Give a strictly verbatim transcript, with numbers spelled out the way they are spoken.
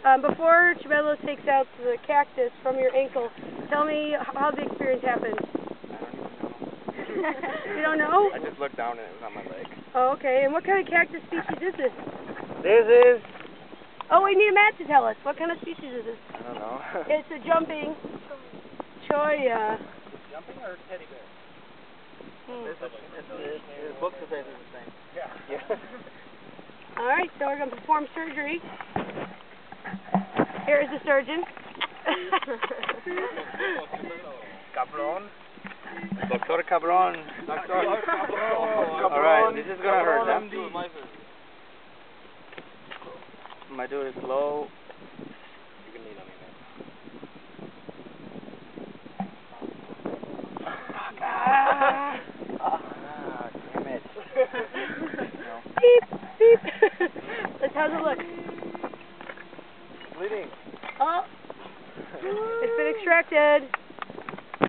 Um, before Chibello takes out the cactus from your ankle, tell me how the experience happened. You don't know? I just looked down and it was on my leg. Oh, okay. And what kind of cactus species is this? This is... Oh, we need Matt to tell us. What kind of species is this? I don't know. It's a jumping cholla. Jumping or teddy bear? Hmm. It's, it's, it's, it's books that say they're the same. Yeah. Yeah. All right, so we're going to perform surgery. Here is the surgeon. Cabron. Doctor Cabron. Doctor Cabron. Alright, this is gonna hurt them. I'm gonna do it slow. You can lean on me, man. Ah, ah damn it. No. Beep, beep. Let's have a look. Bleeding. Oh, it's been extracted.